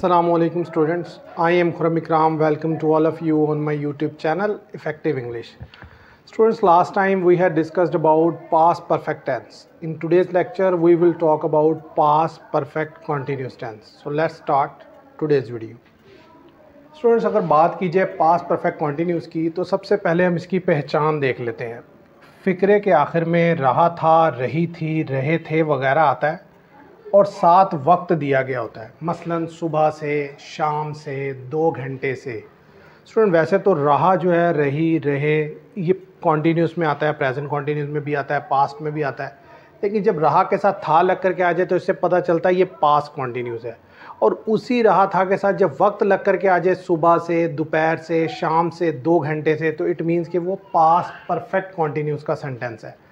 Assalamualaikum students, I am Khurram Ikram. Welcome to all of you on my YouTube channel Effective English. Students, last time we had discussed about past perfect tense. In today's lecture we will talk about past perfect continuous tense. So let's start today's video. Students, अगर बात की जाए past perfect continuous की तो सबसे पहले हम इसकी पहचान देख लेते हैं. फ़िक्रे के आखिर में रहा था, रही थी, रहे थे वगैरह आता है और साथ वक्त दिया गया होता है. मसलन सुबह से, शाम से, 2 घंटे से. स्टूडेंट, वैसे तो रहा जो है, रही, रहे, ये कॉन्टीन्यूस में आता है, प्रेजेंट कॉन्टीन्यूस में भी आता है, पास्ट में भी आता है. लेकिन जब रहा के साथ था लग करके आ जाए तो इससे पता चलता है ये पास्ट कॉन्टीन्यूस है. और उसी रहा था के साथ जब वक्त लग करके आ जाए, सुबह से, दोपहर से, शाम से, 2 घंटे से, तो इट मीन्स कि वो पास्ट परफेक्ट कॉन्टीन्यूस का सेंटेंस है.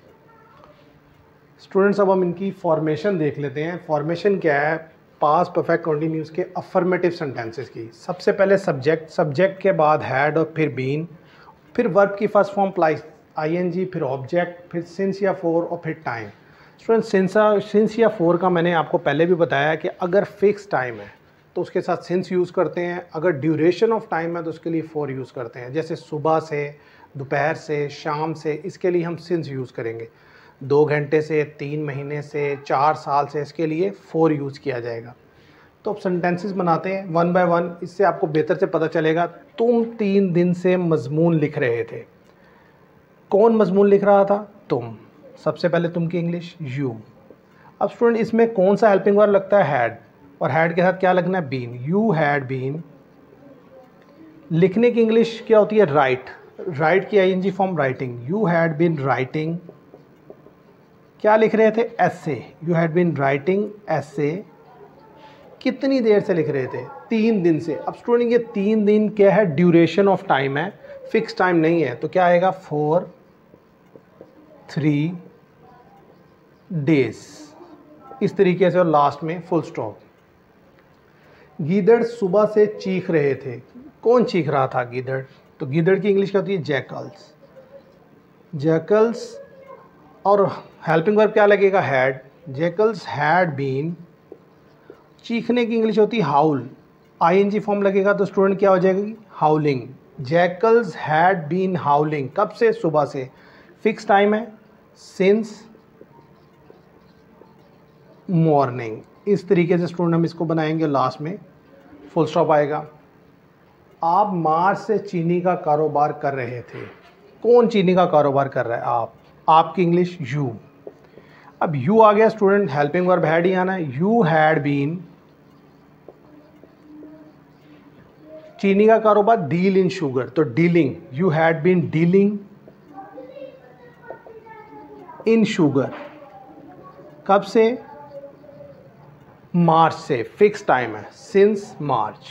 स्टूडेंट्स, अब हम इनकी फॉर्मेशन देख लेते हैं. फॉर्मेशन क्या है पास्ट परफेक्ट कॉन्टीन्यूस के अफर्मेटिव सेंटेंसेस की. सबसे पहले सब्जेक्ट, सब्जेक्ट के बाद हैड और फिर बीन, फिर वर्ब की फर्स्ट फॉर्म प्लाई आईएनजी, फिर ऑब्जेक्ट, फिर सिंस या फॉर और फिर टाइम. स्टूडेंट्स, सिंस या फॉर का मैंने आपको पहले भी बताया कि अगर फिक्स टाइम है तो उसके साथ सिंस यूज़ करते हैं, अगर ड्यूरेशन ऑफ टाइम है तो उसके लिए फॉर यूज़ करते हैं. जैसे सुबह से, दोपहर से, शाम से, इसके लिए हम सिंस यूज़ करेंगे. 2 घंटे से, 3 महीने से, 4 साल से, इसके लिए फॉर यूज़ किया जाएगा. तो अब सेंटेंसेस बनाते हैं वन बाय वन. इससे आपको बेहतर से पता चलेगा. तुम 3 दिन से मजमून लिख रहे थे. कौन मजमून लिख रहा था? तुम. सबसे पहले तुम की इंग्लिश यू. अब स्टूडेंट, इसमें कौन सा हेल्पिंग वर्ब लगता है? हैड. और हैड के साथ क्या लगना है? बीन. You had been. लिखने की इंग्लिश क्या होती है? राइट. राइट की ING form writing. You had been writing. क्या लिख रहे थे? ऐसे. यू हैड बीन राइटिंग ऐसे. कितनी देर से लिख रहे थे? 3 दिन से. अब स्टूडेंट, ये 3 दिन क्या है? ड्यूरेशन ऑफ टाइम है, फिक्स टाइम नहीं है. तो क्या आएगा? 4 3 डेज. इस तरीके से. और लास्ट में फुल स्टॉप. गीदड़ सुबह से चीख रहे थे. कौन चीख रहा था? गीदड़. तो गीदड़ की इंग्लिश क्या होती है? जैकल्स. जैकल्स. और हेल्पिंग वर्ब क्या लगेगा? हैड. Jackals had been. चीखने की इंग्लिश होती है हाउल. आईएनजी फॉर्म लगेगा तो स्टूडेंट क्या हो जाएगी? Howling. Jackals had been howling. कब से? सुबह से. फिक्स टाइम है, सिंस मॉर्निंग. इस तरीके से स्टूडेंट हम इसको बनाएंगे. लास्ट में फुल स्टॉप आएगा. आप मार्च से चीनी का कारोबार कर रहे थे. कौन चीनी का कारोबार कर रहा है? आप. आपकी इंग्लिश यू. अब यू आ गया स्टूडेंट, हेल्पिंग वर्ब हैड ही आना है. You had been. चीनी का कारोबार, डील इन शुगर, तो dealing. You had been dealing in sugar. कब से? मार्च से. फिक्स टाइम है, सिंस मार्च.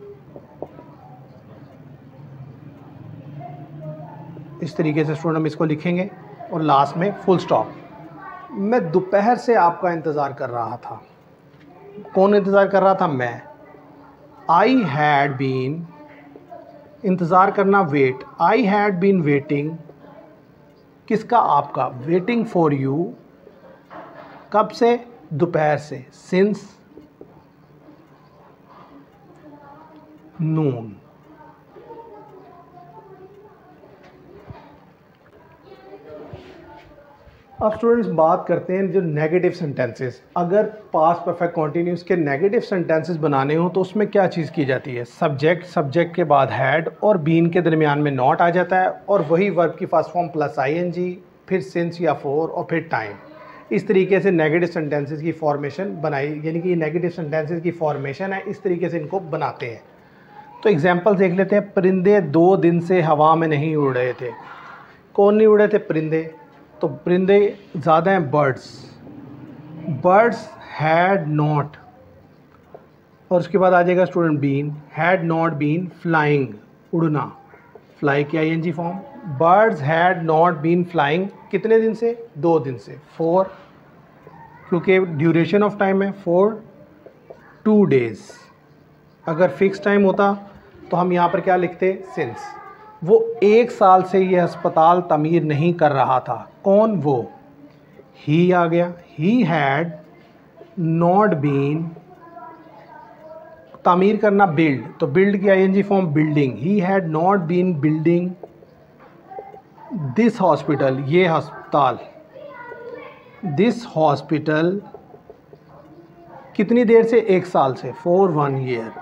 इस तरीके से स्टूडेंट हम इसको लिखेंगे और लास्ट में फुल स्टॉप. मैं दोपहर से आपका इंतज़ार कर रहा था. कौन इंतज़ार कर रहा था? मैं. I had been. इंतज़ार करना, wait. I had been waiting. किसका? आपका. Waiting for you. कब से? दोपहर से. Since noon. अब स्टूडेंट्स बात करते हैं जो नेगेटिव सेंटेंसेस. अगर पास्ट परफेक्ट कॉन्टीन्यूस के नेगेटिव सेंटेंसेस बनाने हो तो उसमें क्या चीज़ की जाती है? सब्जेक्ट, सब्जेक्ट के बाद हैड और बीन के दरमियान में नॉट आ जाता है और वही वर्ब की फर्स्ट फॉर्म प्लस आईएनजी, फिर सिंस या फॉर और फिर टाइम. इस तरीके से नेगेटिव सेंटेंसेस की फॉर्मेशन बनाई, यानी कि नेगेटिव सेंटेंसेस की फॉर्मेशन है. इस तरीके से इनको बनाते हैं. तो एग्जाम्पल देख लेते हैं. परिंदे 2 दिन से हवा में नहीं उड़ रहे थे. कौन नहीं उड़े थे? परिंदे. तो परिंदे ज़्यादा हैं, बर्ड्स. Birds had not. और उसके बाद आ जाएगा student been. Had not been flying. उड़ना. फ्लाई की ING form. Birds had not been flying. कितने दिन से? 2 दिन से. 4, क्योंकि ड्यूरेशन ऑफ टाइम है, 4 2 डेज. अगर फिक्स टाइम होता तो हम यहाँ पर क्या लिखते? सिंस. वो 1 साल से ये अस्पताल तमीर नहीं कर रहा था. कौन? वो. ही आ गया. ही हैड नॉट बीन तामीर करना बिल्ड, तो बिल्ड की ING form building. He had not been building this hospital, ये अस्पताल, दिस हॉस्पिटल कितनी देर से, 1 साल से, फॉर 1 ईयर।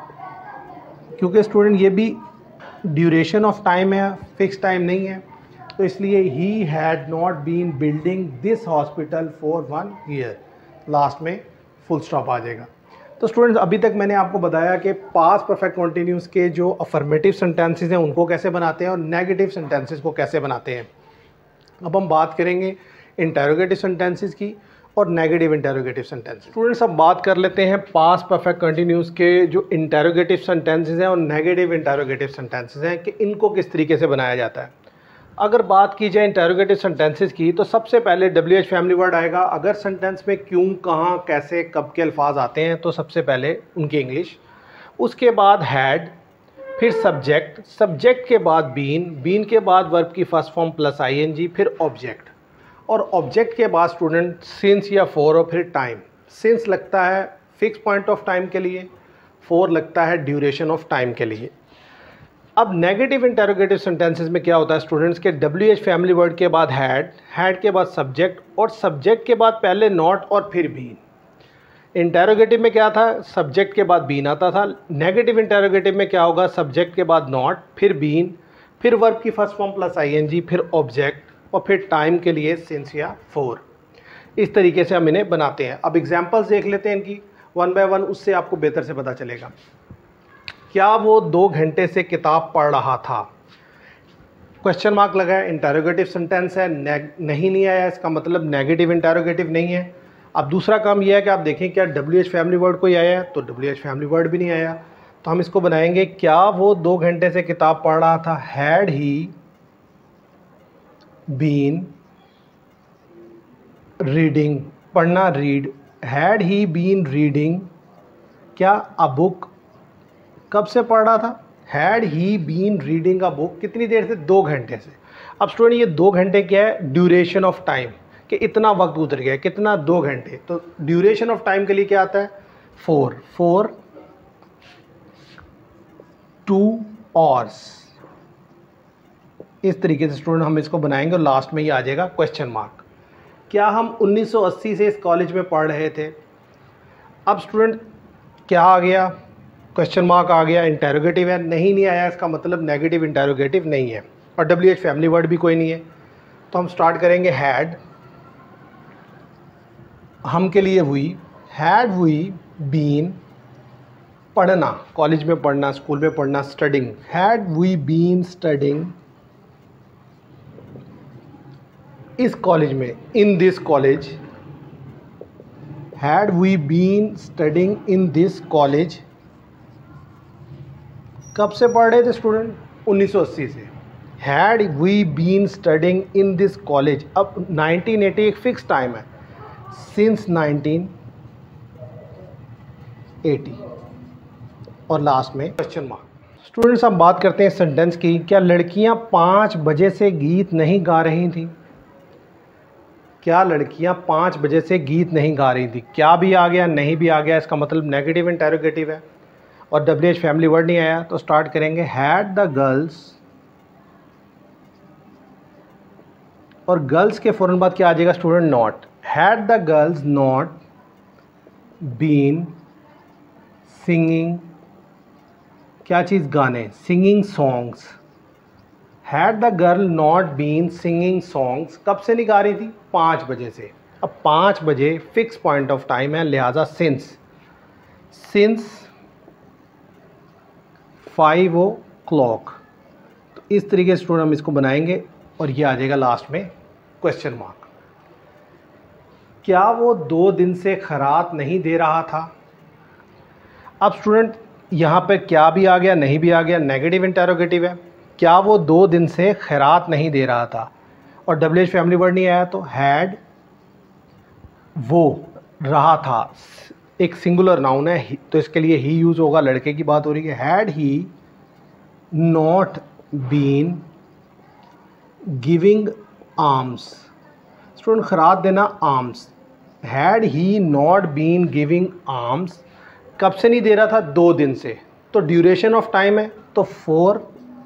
क्योंकि स्टूडेंट ये भी ड्यूरेशन ऑफ टाइम है, फिक्स टाइम नहीं है, तो इसलिए ही had not been building this hospital for 1 year, last में फुल स्टॉप आ जाएगा। तो स्टूडेंट्स अभी तक मैंने आपको बताया कि पास्ट परफेक्ट कॉन्टिन्यूस के जो अफर्मेटिव सेंटेंसेस हैं उनको कैसे बनाते हैं और नेगेटिव सेंटेंसेस को कैसे बनाते हैं। अब हम बात करेंगे इंटेरोगेटिव सेंटेंसेस की और नेगेटिव इंटेरोगेटिव सेंटेंस। स्टूडेंट्स अब बात कर लेते हैं पास्ट परफेक्ट कंटिन्यूस के जो इंटेरोगेटिव सेंटेंसेस हैं और नेगेटिव इंटेरोगेटिव सेंटेंसेस हैं कि इनको किस तरीके से बनाया जाता है। अगर बात की जाए इंटेरोगेटिव सेंटेंसेस की तो सबसे पहले WH फैमिली वर्ड आएगा। अगर सेंटेंस में क्यों, कहाँ, कैसे, कब के अल्फाज आते हैं तो सबसे पहले उनकी इंग्लिश, उसके बाद हैड, फिर सब्जेक्ट, सब्जेक्ट के बाद बीन, बीन के बाद वर्ब की फर्स्ट फॉर्म प्लस ING, फिर ऑब्जेक्ट, और ऑब्जेक्ट के बाद स्टूडेंट सिंस या फॉर और फिर टाइम। सिंस लगता है फिक्स पॉइंट ऑफ टाइम के लिए, फॉर लगता है ड्यूरेशन ऑफ टाइम के लिए। अब नेगेटिव इंटेरोगेटिव सेंटेंसेस में क्या होता है स्टूडेंट्स के WH फैमिली वर्ड के बाद हैड, हैड के बाद सब्जेक्ट और सब्जेक्ट के बाद पहले नॉट और फिर बीन। इंटेरोगेटिव में क्या था, सब्जेक्ट के बाद बीन आता था। नेगेटिव इंटेरोगेटिव में क्या होगा, सब्जेक्ट के बाद नॉट, फिर बीन, फिर वर्ब की फर्स्ट फॉर्म प्लस ING, फिर ऑब्जेक्ट और फिर टाइम के लिए सिंस या फॉर। इस तरीके से हम इन्हें बनाते हैं। अब एग्जांपल्स देख लेते हैं इनकी 1 बाय 1, उससे आपको बेहतर से पता चलेगा। क्या वो 2 घंटे से किताब पढ़ रहा था, क्वेश्चन मार्क लगा है, इंटेरोगेटिव सेंटेंस है, नहीं आया, इसका मतलब नेगेटिव इंटेरोगेटिव नहीं है। अब दूसरा काम यह है कि आप देखें क्या WH फैमिली वर्ड कोई आया है, तो WH फैमिली वर्ड भी नहीं आया, तो हम इसको बनाएंगे क्या वो 2 घंटे से किताब पढ़ रहा था, हैड ही बीन रीडिंग, पढ़ना read, had he been reading क्या अ बुक, कब से पढ़ रहा था, had he been reading a book, कितनी देर से, 2 घंटे से। अब स्टूडेंट ये 2 घंटे क्या है, ड्यूरेशन ऑफ टाइम, कि इतना वक्त गुजर गया, कितना, 2 घंटे, तो ड्यूरेशन ऑफ टाइम के लिए क्या आता है, 4 2 आवर्स। इस तरीके से स्टूडेंट हम इसको बनाएंगे और लास्ट में ये आ जाएगा क्वेश्चन मार्क। क्या हम 1980 से इस कॉलेज में पढ़ रहे थे। अब स्टूडेंट क्या आ गया, क्वेश्चन मार्क आ गया, इंटेरोगेटिव है, नहीं आया, इसका मतलब नेगेटिव इंटेरोगेटिव नहीं है और WH फैमिली वर्ड भी कोई नहीं है। तो हम स्टार्ट करेंगे हैड, हम के लिए हुई, हैड वी बीन, पढ़ना, कॉलेज में पढ़ना, स्कूल में पढ़ना, studying, had we been studying इस कॉलेज में, in this college, had we been studying in this college, कब से पढ़ रहे थे स्टूडेंट, 1980 से। Had we been studying in this college, अब 1980 एक फिक्स टाइम है, सिंस 1980, और लास्ट में क्वेश्चन मार्क। स्टूडेंट्स हम बात करते हैं सेंटेंस की। क्या लड़कियां 5 बजे से गीत नहीं गा रही थी, क्या लड़कियां 5 बजे से गीत नहीं गा रही थी, क्या भी आ गया, नहीं भी आ गया, इसका मतलब नेगेटिव इंटेरोगेटिव है और WH फैमिली वर्ड नहीं आया। तो स्टार्ट करेंगे हैड द गर्ल्स, और गर्ल्स के फ़ौरन बाद क्या आ जाएगा student, not, had the girls not been singing, क्या चीज़, गाने, singing songs, had the girl not been singing songs, कब से नहीं गा रही थी, 5 बजे से। अब 5 बजे फिक्स पॉइंट ऑफ टाइम है, लिहाजा सिंस 5 o'clock। तो इस तरीके से स्टूडेंट हम इसको बनाएंगे और ये आ जाएगा लास्ट में क्वेश्चन मार्क। क्या वो 2 दिन से खैरात नहीं दे रहा था। अब स्टूडेंट यहाँ पे क्या भी आ गया, नहीं भी आ गया, नेगेटिव इंटेरोगेटिव है। क्या वो 2 दिन से खैरात नहीं दे रहा था और WH फैमिली वर्ड नहीं आया, तो हैड, वो, रहा था, एक सिंगुलर नाउन है तो इसके लिए ही यूज़ होगा, लड़के की बात हो रही है। Had he not been giving arms, student खैरात देना, arms, had he not been giving arms, कब से नहीं दे रहा था, 2 दिन से, तो ड्यूरेशन ऑफ टाइम है तो for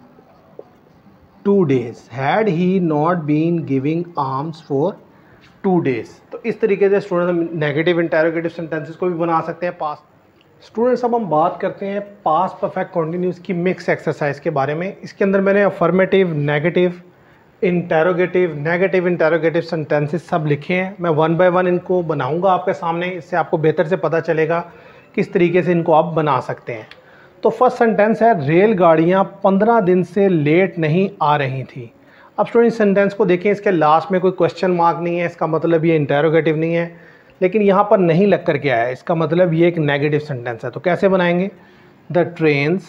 2 days, had he not been giving arms for 2 days। तो इस तरीके से स्टूडेंट हम नेगेटिव इंटेरोगेटिव सेंटेंसेस को भी बना सकते हैं पास्ट। स्टूडेंट्स अब हम बात करते हैं पास्ट परफेक्ट कंटिन्यूस की मिक्स एक्सरसाइज के बारे में। इसके अंदर मैंने अफर्मेटिव, नेगेटिव इंटेरोगेटिव सेंटेंसेस सब लिखे हैं। मैं 1 by 1 इनको बनाऊंगा आपके सामने, इससे आपको बेहतर से पता चलेगा किस तरीके से इनको आप बना सकते हैं। तो फर्स्ट सेंटेंस है, रेलगाड़ियाँ 15 दिन से लेट नहीं आ रही थी। अब स्टूडेंट इस सेंटेंस को देखें, इसके लास्ट में कोई क्वेश्चन मार्क नहीं है, इसका मतलब ये इंटेरोगेटिव नहीं है, लेकिन यहाँ पर नहीं लग कर के आया है, इसका मतलब ये एक नेगेटिव सेंटेंस है। तो कैसे बनाएंगे, द ट्रेन्स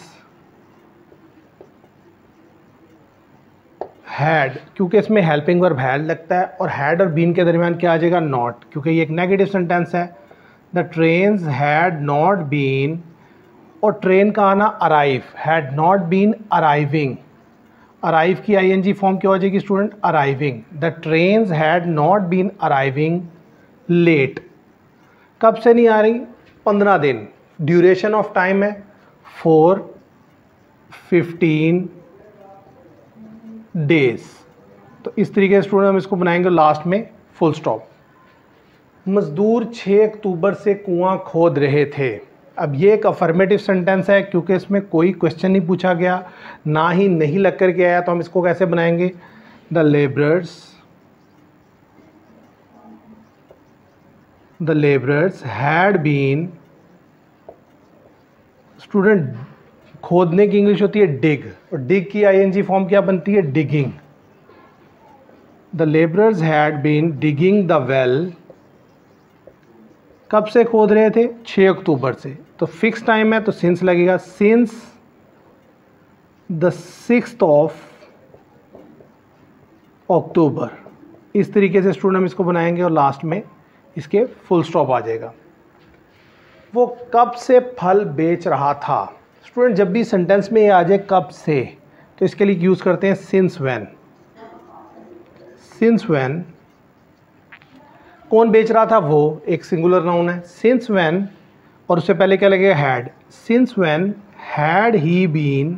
हैड, क्योंकि इसमें हेल्पिंग वर्ब हैड लगता है और हैड और बीन के दरमियान क्या आ जाएगा, नॉट, क्योंकि ये एक नेगेटिव सेंटेंस है। The trains had not been, और ट्रेन का आना arrive, had not been arriving, arrive की आईएनजी फॉर्म क्या हो जाएगी student, arriving. The trains had not been arriving late, कब से नहीं आ रही, 15 दिन, ड्यूरेशन ऑफ टाइम है 15 days। तो इस तरीके से स्टूडेंट हम इसको बनाएंगे, लास्ट में फुल स्टॉप। मजदूर 6 अक्टूबर से कुआं खोद रहे थे। अब ये एक अफर्मेटिव सेंटेंस है क्योंकि इसमें कोई क्वेश्चन नहीं पूछा गया, ना ही नहीं लग कर के आया, तो हम इसको कैसे बनाएंगे, the labourers had been, student खोदने की इंग्लिश होती है डिग, और डिग की आईएनजी फॉर्म क्या बनती है, digging. The labourers had been digging the well, कब से खोद रहे थे, 6 अक्टूबर से, तो फिक्स टाइम है तो सिंस लगेगा, सिंस द 6th of अक्टूबर। इस तरीके से स्टूडेंट हम इसको बनाएंगे और लास्ट में इसके फुल स्टॉप आ जाएगा। वो कब से फल बेच रहा था। स्टूडेंट जब भी सेंटेंस में ये आ जाए कब से, तो इसके लिए यूज़ करते हैं सिंस व्हेन। सिंस व्हेन, कौन बेच रहा था, वो एक सिंगुलर नाउन है, सिंस व्हेन, और उससे पहले क्या लगेगा, had. Since when had he been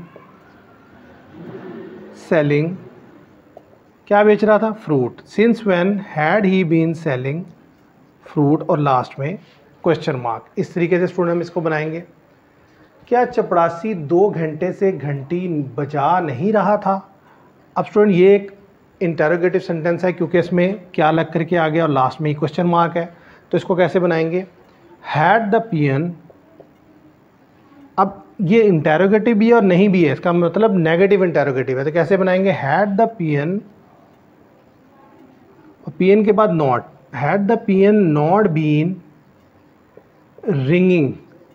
selling, क्या बेच रहा था, fruit. Since when had he been selling fruit, और लास्ट में क्वेश्चन मार्क। इस तरीके से स्टूडेंट हम इसको बनाएंगे। क्या चपड़ासी 2 घंटे से घंटी बजा नहीं रहा था। अब स्टूडेंट ये एक इंटेरोगेटिव सेंटेंस है क्योंकि इसमें क्या लग करके आ गया और लास्ट में ही क्वेश्चन मार्क है, तो इसको कैसे बनाएंगे, हैड द पियन। अब ये इंटेरोगेटिव भी है और नहीं भी है, इसका मतलब नेगेटिव इंटेरोगेटिव है, तो कैसे बनाएंगे, हैड द पियन, और पियन के बाद not, had the peon not been ringing,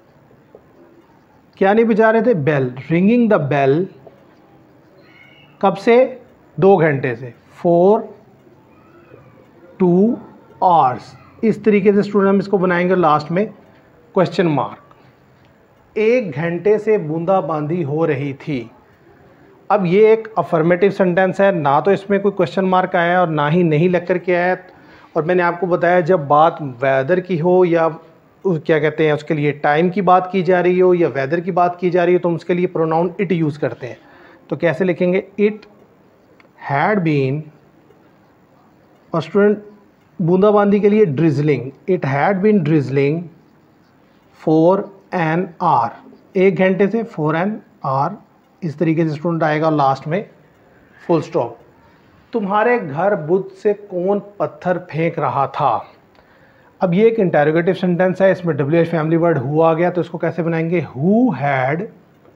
क्या नहीं बजा रहे थे, बेल, रिंगिंग द बेल, कब से, 2 घंटे से, for 2 hours। इस तरीके से स्टूडेंट हम इसको बनाएंगे, लास्ट में क्वेश्चन मार्क। 1 घंटे से बूंदाबांदी हो रही थी। अब ये एक अफर्मेटिव सेंटेंस है, ना तो इसमें कोई क्वेश्चन मार्क आया है और ना ही नहीं लग कर के आया है। और मैंने आपको बताया जब बात वेदर की हो या क्या कहते हैं उसके लिए टाइम की बात की जा रही हो या वेदर की बात की जा रही हो, तो हम उसके लिए प्रोनाउन इट यूज़ करते हैं। तो कैसे लिखेंगे, इट हैड बीन, और स्टूडेंट बूंदाबांदी के लिए drizzling, it had been drizzling for an hour, 1 घंटे से फॉर एन आवर। इस तरीके से स्टूडेंट आएगा और लास्ट में फुल स्टॉप। तुम्हारे घर बुध से कौन पत्थर फेंक रहा था। अब ये एक इंटेरोगेटिव सेंटेंस है, इसमें WH फैमिली वर्ड हु आ गया, तो इसको कैसे बनाएंगे, हु हैड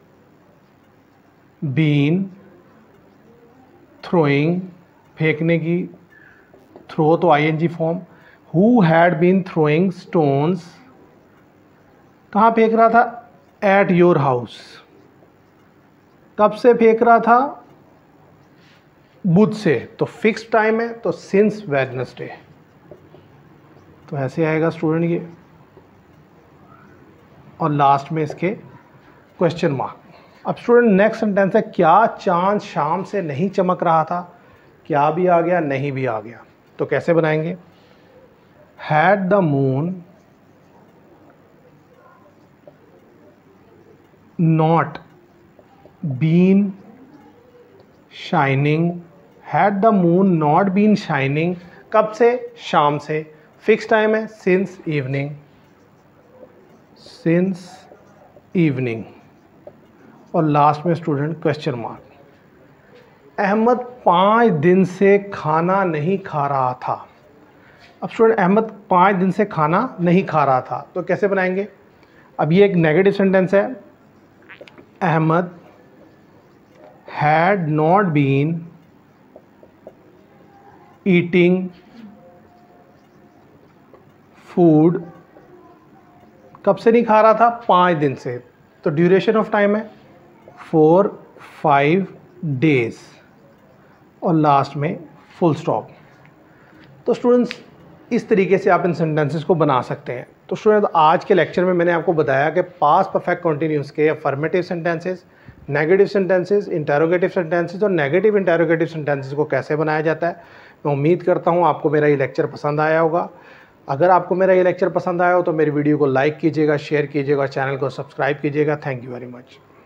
बीन थ्रोइंग, फेंकने की, थ्रो तो ING form, who had been throwing stones, कहाँ फेंक रहा था, एट योर हाउस, कब से फेंक रहा था, बुध से, तो फिक्स टाइम है तो सिंस वेडनेसडे। तो ऐसे आएगा स्टूडेंट ये, और लास्ट में इसके क्वेश्चन मार्क। अब स्टूडेंट नेक्स्ट सेंटेंस है, क्या चांद शाम से नहीं चमक रहा था। क्या भी आ गया, नहीं भी आ गया, तो कैसे बनाएंगे, had the moon not been shining, had the moon not been shining, कब से, शाम से, फिक्स टाइम है सिंस इवनिंग, सिंस इवनिंग, और लास्ट में स्टूडेंट क्वेश्चन मार्क। अहमद 5 दिन से खाना नहीं खा रहा था। अब स्टूडेंट अहमद 5 दिन से खाना नहीं खा रहा था, तो कैसे बनाएंगे? अब ये एक नेगेटिव सेंटेंस है, Ahmad had not been eating food, कब से नहीं खा रहा था, 5 दिन से, तो ड्यूरेशन ऑफ टाइम है 4-5 डेज, और लास्ट में फुल स्टॉप। तो स्टूडेंट्स इस तरीके से आप इन सेंटेंसेस को बना सकते हैं। तो स्टूडेंट आज के लेक्चर में मैंने आपको बताया कि पास्ट परफेक्ट कंटीन्यूअस के affirmative sentences, negative sentences, interrogative sentences और नेगेटिव इंटरोगेटिव सेंटेंसेस को कैसे बनाया जाता है। मैं उम्मीद करता हूँ आपको मेरा ये लेक्चर पसंद आया होगा। अगर आपको मेरा ये लेक्चर पसंद आया हो तो मेरी वीडियो को लाइक कीजिएगा, शेयर कीजिएगा और चैनल को सब्सक्राइब कीजिएगा। Thank you very much.